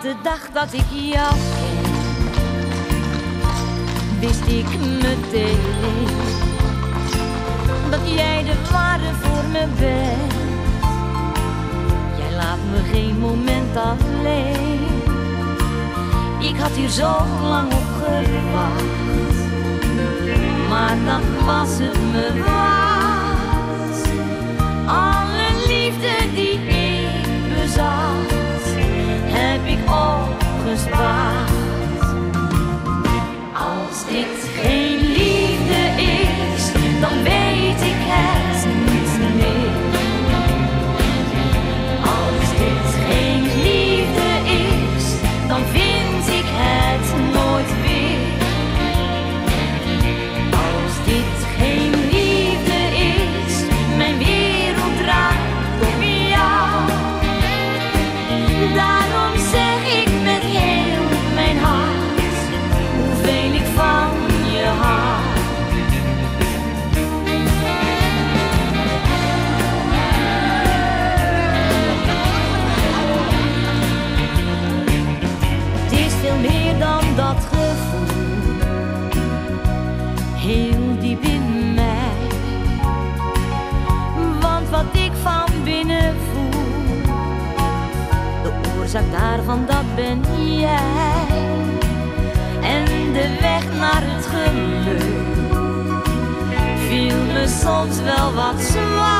de dag dat ik jou ken, wist ik meteen dat jij de ware voor me bent. Jij laat me geen moment alleen. Ik had hier zo lang op gewacht, maar dan was het me waard. Alle liefde die ik bezat, heb ik opgespaard. Als dit geen liefde is, dan weet ik het niet meer. Als dit geen liefde is, dan vind ik het nooit weer. Als dit geen liefde is, mijn wereld draait om jou. Daarom zeg ik met heel mijn hart hoeveel ik van je hou. Het is veel meer dan dat gevoel, heel diep in mij. Want wat ik van binnen voel, de oorzaak daarvan, dat ben jij. En de weg naar het geluk viel me soms wel wat zwaar.